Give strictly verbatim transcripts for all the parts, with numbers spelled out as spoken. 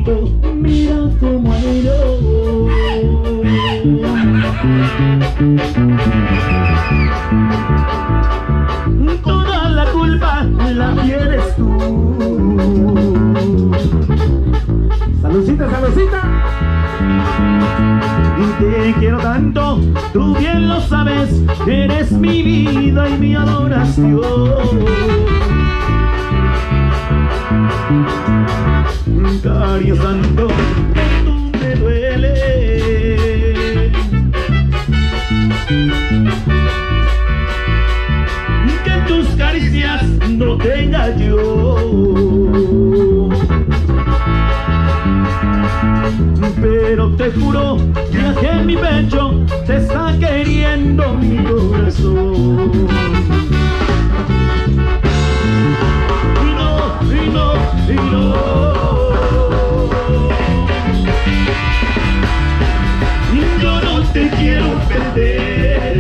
bonito, mira cómo anheló. Toda la culpa la tienes tú. Saludcita, saludcita. Y te quiero tanto, tú bien lo sabes, eres mi vida y mi adoración. Cariño santo, tú me duele. Que tus caricias no tenga yo. Pero te juro que aquí en mi pecho te está queriendo mi corazón. Y no, y no, y no. Yo no te quiero perder.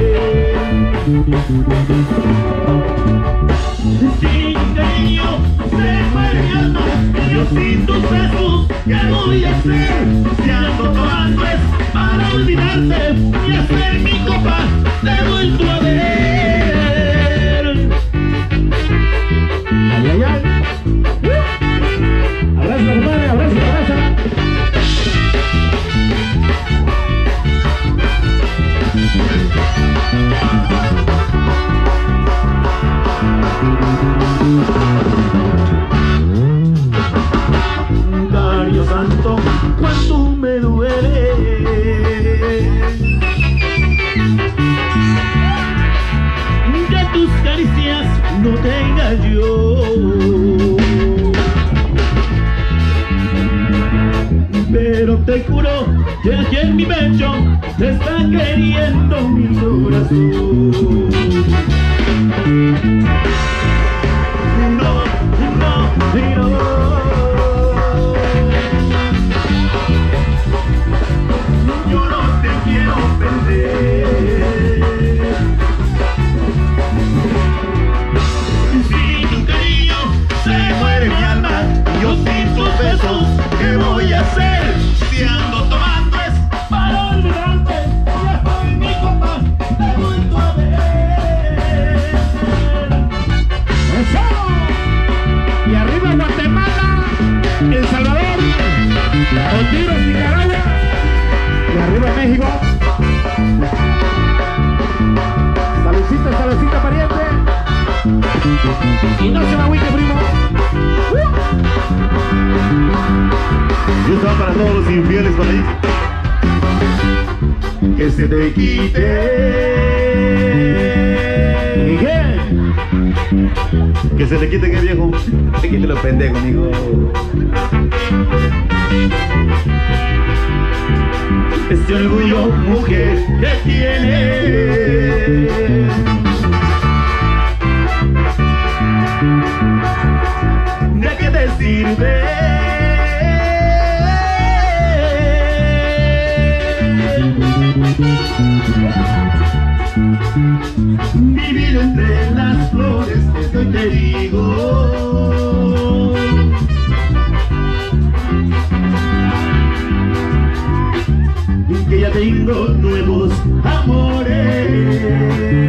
Sin cariño se muere mi alma. Yo sin tus besos, ¿qué voy a hacer? Si ando tomando es para olvidarte y hacer mi copa te he vuelto a ver. Ay, ay, ay. Abraza, hermana, abraza, abraza. Cariño santo, cuánto me duele. Que tus caricias no tenga yo. Pero te juro que aquí en mi pecho te está queriendo mi corazón. No, no, no. Yo no te quiero perder. Sin tu cariño se muere mi alma. Yo sin tus besos, ¿qué voy a hacer? Si ando tomando es para olvidarte. Ya estoy en mi copa, te he vuelto a ver. ¡Eso! Y arriba Guatemala, El Salvador, Honduras, Nicaragua. Y arriba México. Saludcita, saludcita, pariente. Y no se me agüite, primo. Y esto va para todos los infieles por ahí. Que se te quite. ¿Y qué? Que se te quite, que viejo. Te quite los pendejos, amigo. Este orgullo, mujer, que tienes. ¿De qué te sirve? Vivir entre las flores, esto te digo. Que ya tengo nuevos amores.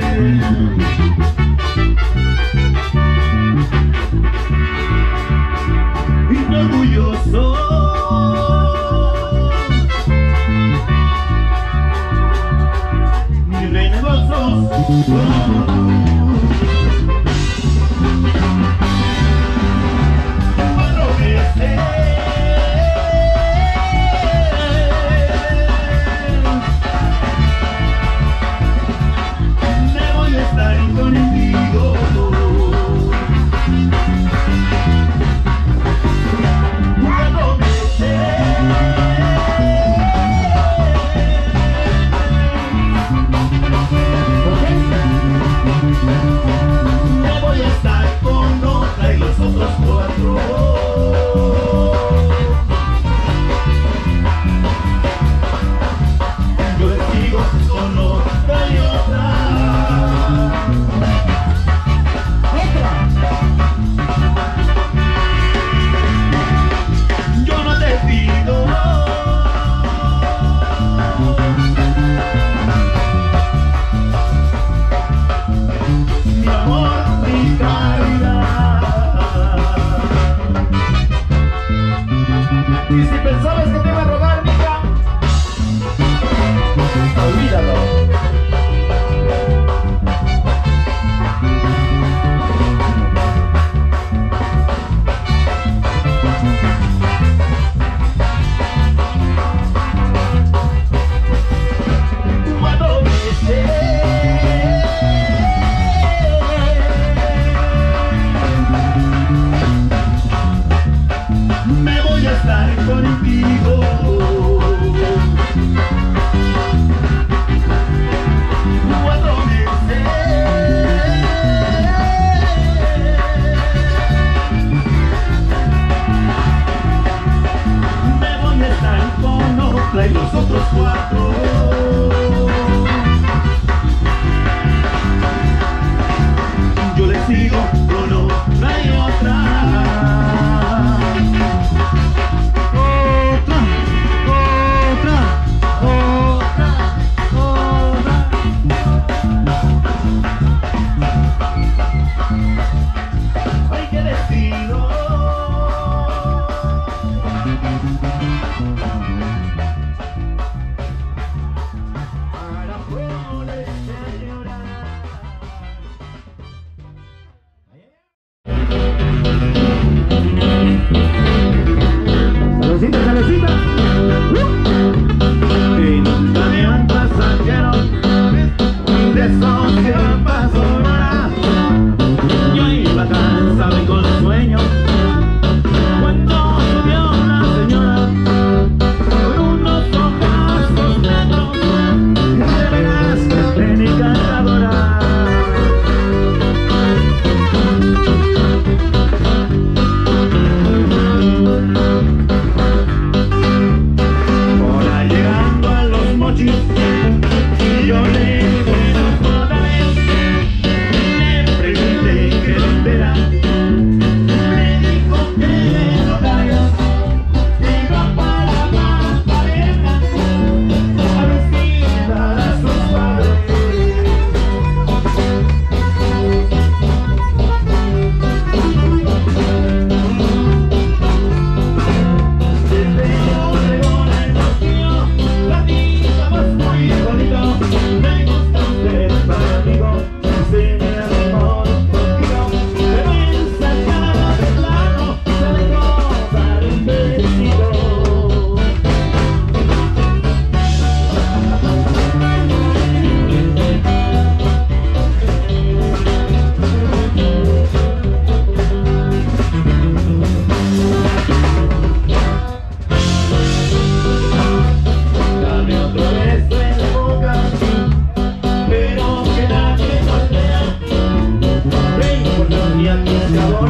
Y orgulloso. Mi reina gozoso.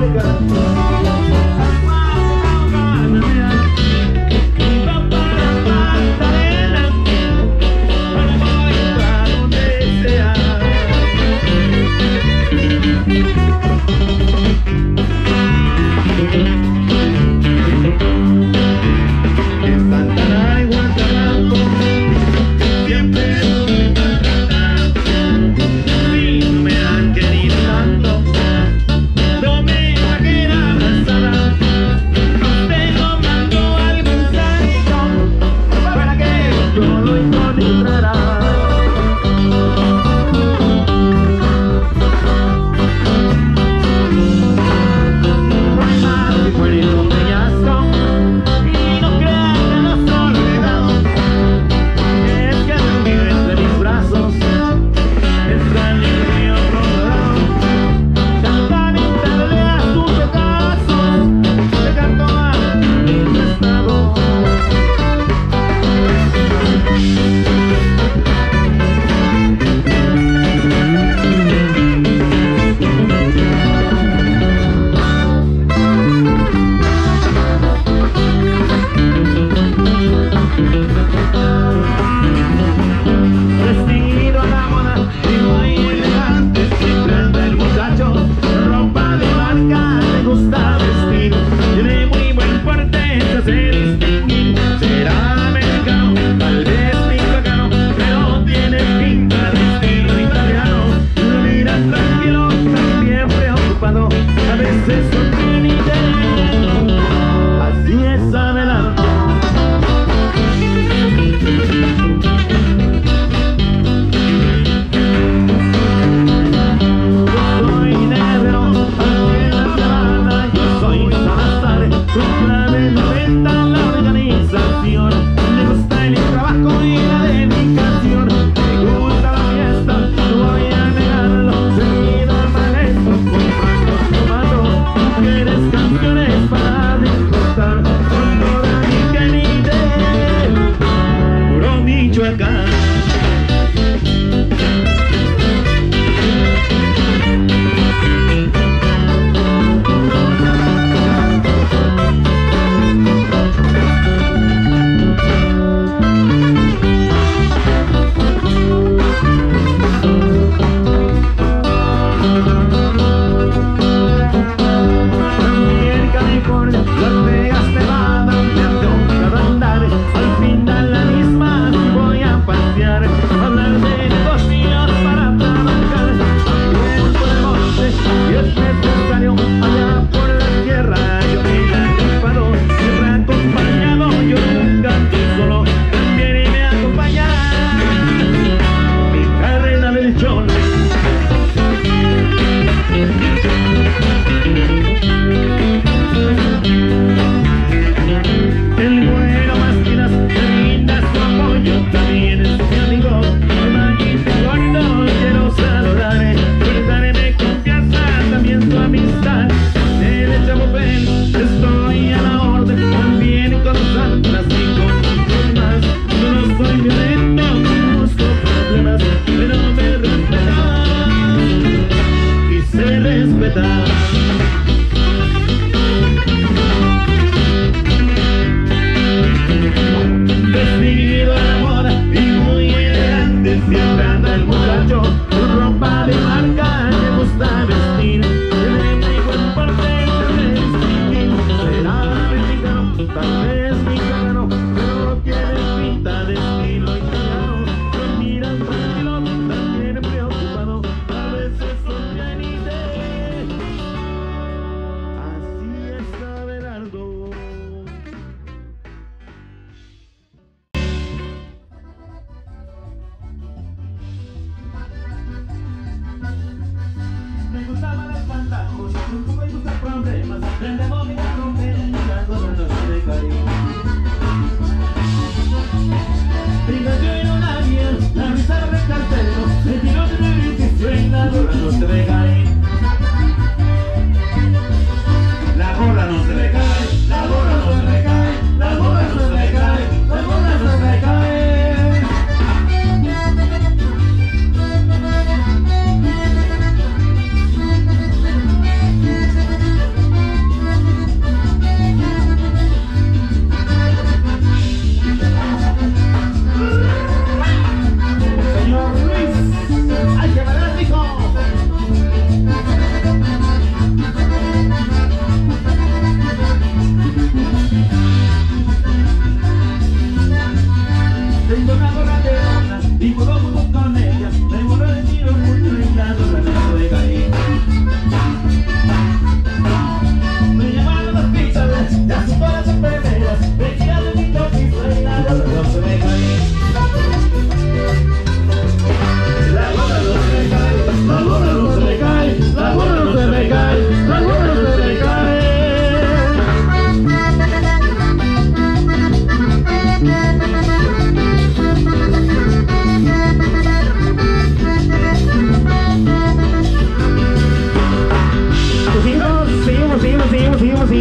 Canciones para disfrutar con todo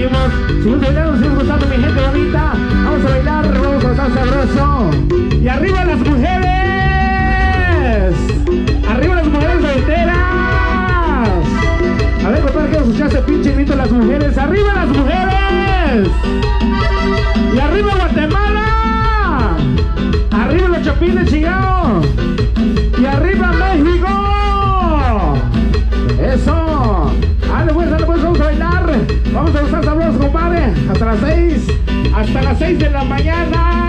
seguimos, seguimos bailando, seguimos gozando, mi gente bonita. Vamos a bailar, vamos a gozar sabroso. Y arriba las mujeres, arriba las mujeres solteras. A ver, compadre, quiero escuchar ese pinche grito de las mujeres. ¡Arriba las mujeres! ¡Y arriba Guatemala! ¡Arriba los chapines, chingao! ¡Y arriba México! ¡Eso! ¡Dale pues, dale pues, vamos a bailar! ¡Vamos a gozar sabrosos, compadre! ¡Hasta las seis! ¡Hasta las seis de la mañana!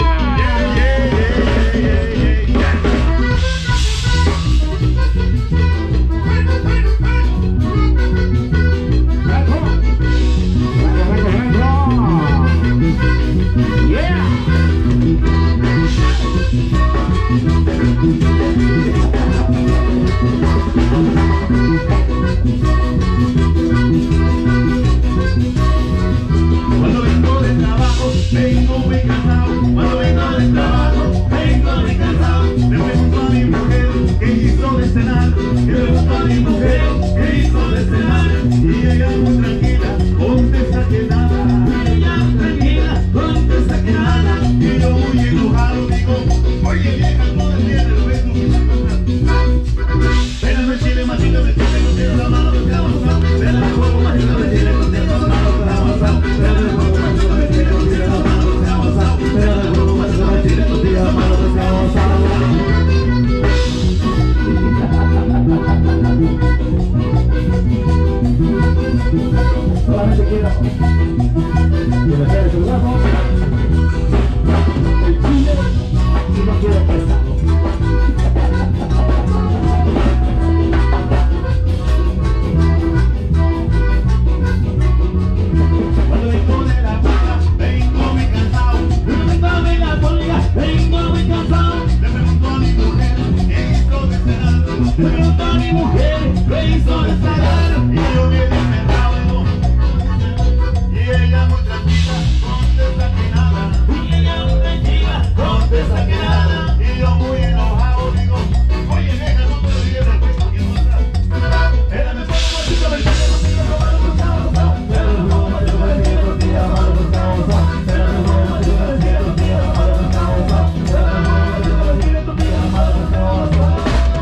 Cuando vengo de trabajo, vengo muy cansado. Cuando vengo de trabajo, vengo muy cansado. Le pregunto a mi mujer qué hizo de cenar. Le pregunto a mi mujer qué hizo de cenar. Y ella muy tranquila contesta que nada. Y ella muy tranquila contesta que nada. Y yo muy enojado digo, oye vieja, no entiendes lo que tú quieres pasar. Pélame el chile, machícame el chile, no tienes la mano que te ha pasado. Pélame el juego, machícame el chile, no tienes la mano que te ha pasado. Pélame el juego, machícame el chile, no tienes la mano que te ha pasado. Pélame el juego, machícame el chile, no tienes la mano que te ha pasado. Solamente quiero que me quede el brazo, el chile, y no quiero prestado. Cuando vengo de la playa, vengo muy cansado. Cuando vengo de la playa, vengo muy cansado. Le pregunto a mi mujer qué hizo de cenar. Le pregunto a mi mujer qué hizo de cenar. Y yo bien encerrado y ella muy tranquila contesta que nada. Y ella muy tranquila contesta que nada. Y yo muy enojado digo, oye vieja, no te olvides del puesto que no está. Era me pongo machito, me chile, no tienes la mano que te ha pasado. Era me pongo machito, me chile, no tienes la mano que te ha pasado. Era me pongo machito, me chile, no tienes la mano que te ha pasado. Era me pongo machito, me chile, no tienes la mano que te ha pasado.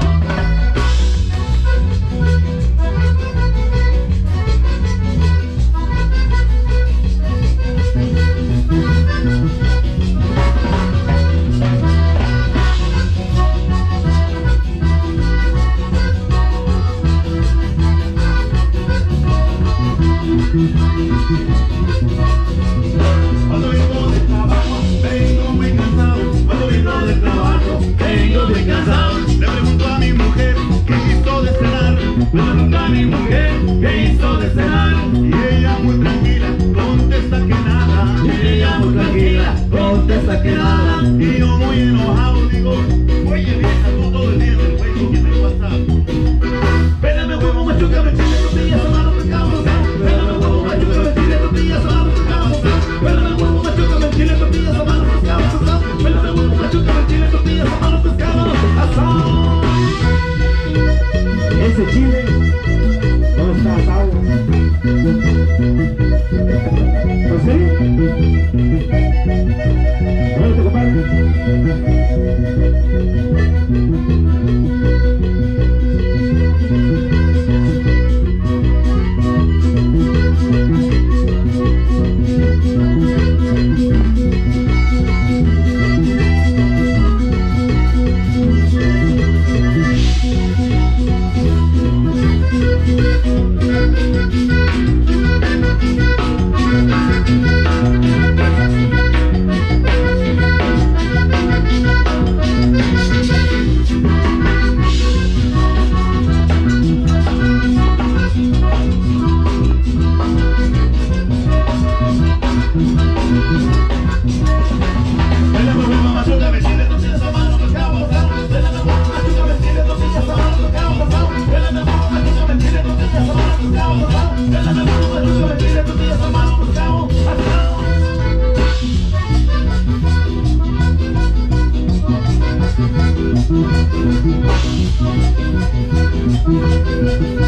Cuando vengo de trabajo, vengo muy cansado. Cuando vengo de trabajo, vengo muy cansado. Le pregunto a mi mujer qué hizo de cenar. Le pregunto a mi mujer qué hizo de cenar. Y ella muy tranquila contesta que nada. Y ella muy tranquila contesta que nada. Y yo muy enojado digo, oye vieja, tú todo el día en el Facebook y en el WhatsApp. Pélame huevo, machucame chile, tortillas, mano que acabo. Pélame huevo, machucame chile, tortillas, mano que acabo. Pélame huevo, machucame chile, tortillas, mano que acabo. Pélame huevo, machucame chile, tortillas, mano que acabo. Ese chile no está asado. ¿Pues sí? ¿Dónde te compadre? Thank you.